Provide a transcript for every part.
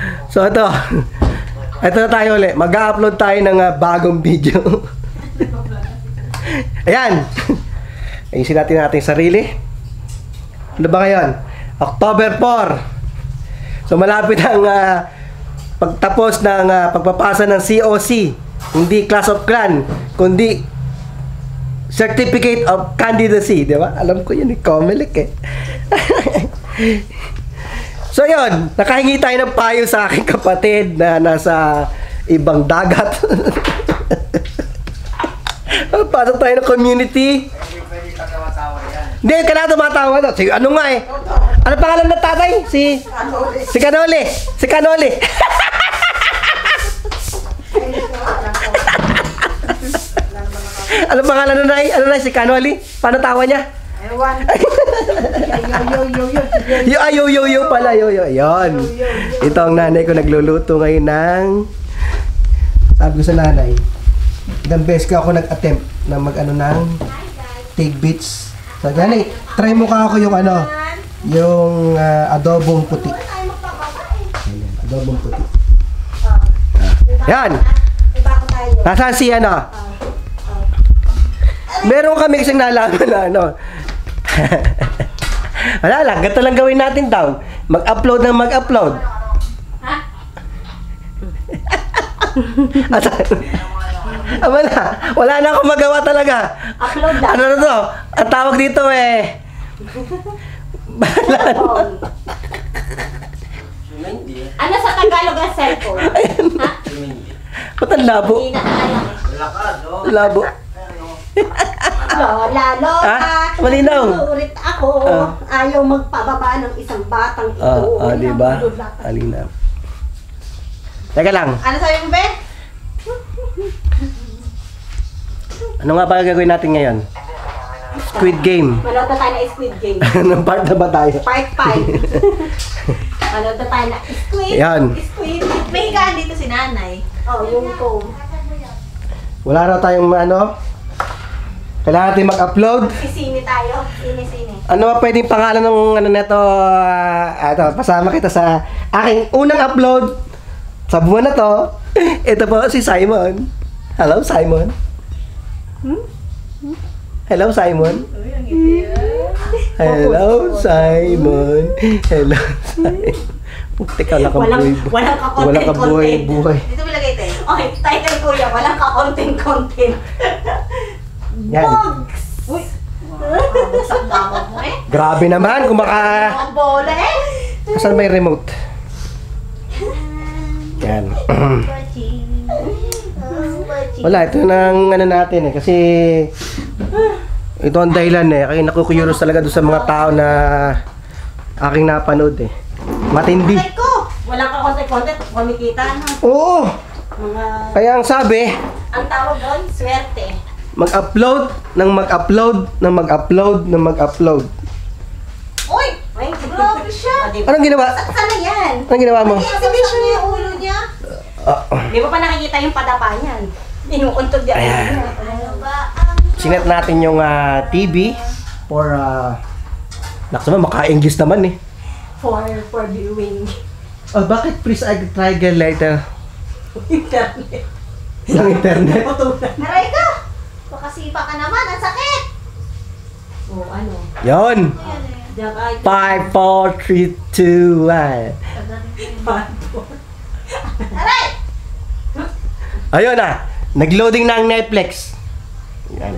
So ito. Ito na tayo ulit. Mag-upload tayo ng bagong video. Ayan. Ayusin natin ating sarili. Ano ba ngayon? October 4. So malapit ang pagtapos ng pagpapasa ng COC. Hindi Class of Clan, kundi Certificate of Candidacy, di ba? Alam ko yun, Comelec eh. So yun, nakahingi tayo ng payo sa aking kapatid na nasa ibang dagat. Pasok tayo ng community. Hindi, kailangan tumatawa to. Sige, ano nga eh? Ano pangalan ng tatay? Si Canoli. Si Canoli. Ano pangalan nun, Nay? Ano, Nay? Si Canoli? Paano tawa niya? Ewan. Yo pala, yo. Yon. Ito ang nanay ko nagluluto ngayon ng... Sabi ko sa nanay, ilang beses ka ako nag-attempt na mag-ano ng take bits. So, nanay, try mo ka ako yung ano, yung adobong puti. Ayan, adobong puti. Yan. Nasaan si ano? Meron kami kasing nalaman na ano. Wala lang, ganito lang gawin natin daw. Mag-upload ng mag-upload. Wala na akong magawa talaga. Upload lang. Ano na to? Ang tawag dito eh. Balan. Ano sa Tagalog ang cellphone? Ha? Ba't ang labo? Hindi na kaya. Labo. Lola, malinaw. Ulit ako. Ayaw magpababa ng isang batang ito. Diba? Malinaw. Teka lang. Ano sabi mo, Ben? Ano nga ba gagawin natin ngayon? Squid Game. Manood na tayo na Squid Game. Anong part na ba tayo? Part 5. Manood na tayo na Squid. Yan. Squid. May higaan dito si nanay. Oh, yung phone. Wala raw tayong ano? Kailangan natin mag-upload. Sisini tayo. Sini. Ano ba pwedeng pangalan ng ano neto? Ito, pasama kita sa aking unang upload sa buwan na to. Ito po si Simon. Hello, Simon. Hello, Simon. Hello, Simon. Hello, Simon. Puti ka, walang kabuhay. Dito mo lagay tayo. Okay, title kuya. Walang ka-content. Yan. Bugs! Uy! Ang damag mo eh. Grabe naman kung baka... Ang bola eh! Saan may remote? Yan. Wala, ito nang ano natin eh. Kasi... Ito ang dahilan eh. Kaya nakukuryos talaga doon sa mga tao na... Aking napanood eh. Matindi. Content ko! Walang ka-content. Kumikita na. Oo! Mga... Kaya ang sabi... Ang tawag doon, swerte. Mag-upload ng mag-upload. Uy! Ay, grabe siya! Anong ginawa? Sana yan? Anong ginawa mo? Exhibition niya yung ulo niya. Di mo pa nakikita yung padapa niyan? Inuuntog niya. Ayan. Ano ba? Sinet natin yung TV for Naksa naman, maka-English naman eh. For viewing. Oh, bakit please I try again later? Internet. Yung internet? Aray ka! Makasipa ka naman, ang sakit! Oh, ano? Yon! Diyan ka. 5, 4, 3, 2, 1. Aray! Ayun na! Nag-loading na ang Netflix. Yan.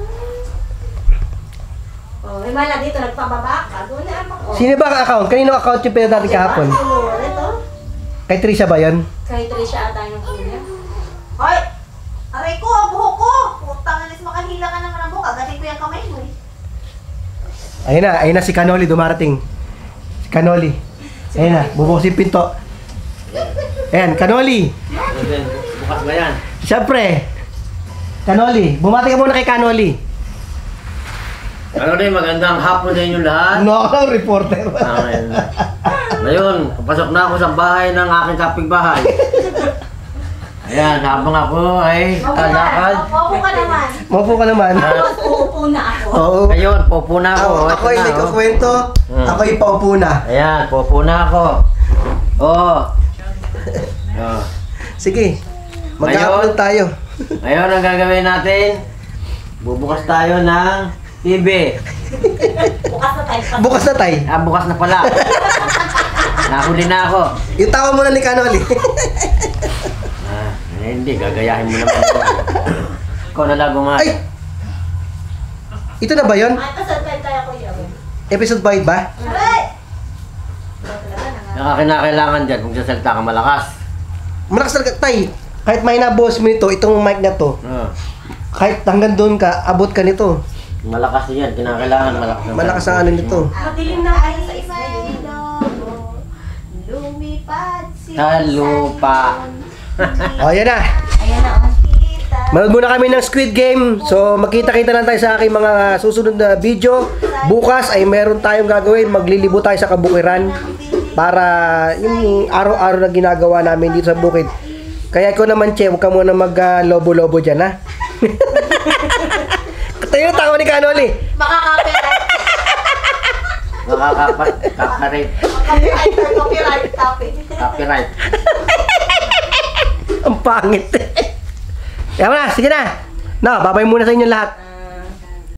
Oh, may mala dito, nagpababa ka. Doon na ako. Sino ba ang account? Kanino account yung pinag natin kahapon? Ito? Kay Trisha ba yun? Kay Trisha ata yung kuya. Hoy! Aray ko, ang buhok ko! Putang alis, makahila ka naman ang buhok. Agatin ko yung kamay mo eh. Ayun na si Canoli dumarating. Si Canoli. Ayun na, bubukas yung pinto. Ayan, Canoli. Bukas ba yan? Siyempre. Canoli, bumati ka muna kay Canoli. Ano rin, magandang hapon sa inyo lahat. No, reporter. Ngayon, pasok na ako sa bahay ng aking kapitbahay. Ayan, habang ako ay lalakad. Maupo ka naman. Maupo ka naman. Uupo na ako. Oo. Ngayon, pupo na ako. Ako ay Ito na, nagkukwento. Ako ay paupo na. Ayan, pupo na ako. Oh, Sige. Mag-upload tayo. Ngayon, ang gagawin natin, bubukas tayo ng TV. Bukas na tayo. Bukas na tayo. Bukas na pala. Nahuli na ako. Yung tawa mo na ni Kanoli. Hindi, gagayahin mo naman ako. Ikaw na lang gumawa. Ay! Ito na ba yun? Ay, kasal tayo kuya. Episode 5 ba? Aray! Kinakailangan dyan kung sasalita ka malakas. Malakas talaga, tay. Kahit may na-boss mo nito, itong mic na to, kahit hanggang doon ka, abot ka nito. Malakas yan, kinakailangan malakas. Malakas ang ano nito. Madilim na kayo sa isla. Lumipad si Sa lupa. O, yan na. Ayan na, oh. Manood muna kami ng Squid Game. So, magkita-kita lang tayo sa aking mga susunod na video. Bukas ay meron tayong gagawin. Maglilibo tayo sa Kabukiran. Para yung araw-araw na ginagawa namin dito sa bukid. Kaya ikaw naman, Che, huwag ka muna mag-lobo-lobo dyan, ha? Tayo na tawa ni Kanoli. Makaka-copyright. Copyright. Copyright topic. Copyright. Ang pangit. Yan na, sige na. No, babay muna sa inyo lahat.